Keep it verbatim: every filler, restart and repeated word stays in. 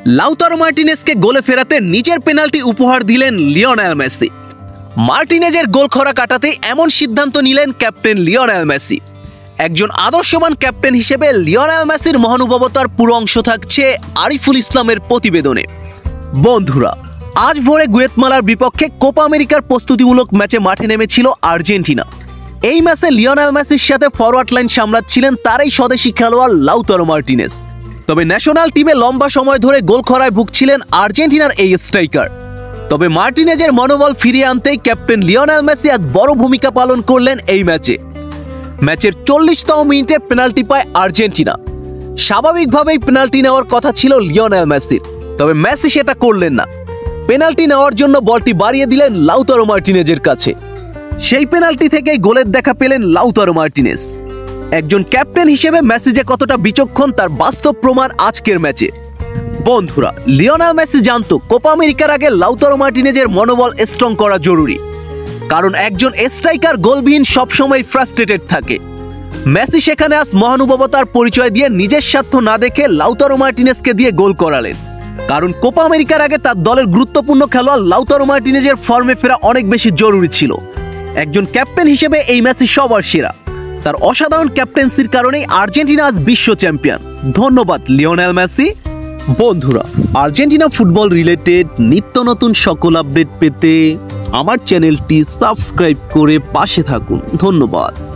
Lautaro মার্টিনেজকে গোলে ফেরাতে নিজের পেনাল্টি উপহার দিলেন লিওনেল মেসি। মার্টিনেজের গোল খরা কাটাতে এমন সিদ্ধান্ত নিলেন ক্যাপ্টেন লিওনেল মেসি। একজন আদর্শবান ক্যাপ্টেন হিসেবে লিওনেল মেসির মহানুভবতার পুরো অংশ থাকছে আরিফুল ইসলামের প্রতিবেদনে। বন্ধুরা, আজ ভোরে গুয়েতমালার বিপক্ষে কোপা আমেরিকার প্রস্তুতিমূলক ম্যাচে মাঠে নেমেছিল আর্জেন্টিনা। এই ম্যাচে লিওনেল মেসির সাথে ফরওয়ার্ড লাইন সামলাচ্ছিলেন তারই স্বদেশি খেলোয়াড় লাউতারো মার্টিনেজ। তবে ন্যাশনাল টিমে লম্বা সময় ধরে গোল খরায় ভুগছিলেন আর্জেন্টিনার এই স্ট্রাইকার। তবে মার্টিনেজের মনোবল ফিরিয়ে আনতেই ক্যাপ্টেন লিওনেল মেসি আজ বড় ভূমিকা পালন করলেন এই ম্যাচে। ম্যাচের চল্লিশতম মিনিটে পেনাল্টি পায় আর্জেন্টিনা। স্বাভাবিকভাবেই পেনাল্টি নেওয়ার কথা ছিল লিওনেল মেসির, তবে মেসি সেটা করলেন না। পেনাল্টি নেওয়ার জন্য বলটি বাড়িয়ে দিলেন লাউতারো মার্টিনেজের কাছে। সেই পেনাল্টি থেকেই গোলের দেখা পেলেন লাউতারো মার্টিনেজ। একজন ক্যাপ্টেন হিসেবে মেসি যে কতটা বিচক্ষণ তার বাস্তব প্রমাণ আজকের ম্যাচে। বন্ধুরা, লিওনেল মেসি জানতো কোপা আমেরিকার আগে লাউতারো মার্টিনেজের মনোবল স্ট্রং করা জরুরি, কারণ একজন স্ট্রাইকার গোলবিহীন সবসময় ফ্রাস্ট্রেটেড থাকে। মেসি সেখানে আজ মহানুভবতার পরিচয় দিয়ে নিজের স্বার্থ না দেখে লাউতারো মার্টিনেজকে দিয়ে গোল করালেন, কারণ কোপা আমেরিকার আগে তার দলের গুরুত্বপূর্ণ খেলোয়াড় লাউতারো মার্টিনেজের ফর্মে ফেরা অনেক বেশি জরুরি ছিল। একজন ক্যাপ্টেন হিসেবে এই মেসি সবার সেরা। তার অসাধারণ ক্যাপ্টেন্সির কারণেই আর্জেন্টিনা আজ বিশ্ব চ্যাম্পিয়ন। ধন্যবাদ লিওনেল মেসি। বন্ধুরা, আর্জেন্টিনা ফুটবল রিলেটেড নিত্য নতুন সকল আপডেট পেতে আমার চ্যানেলটি সাবস্ক্রাইব করে পাশে থাকুন। ধন্যবাদ।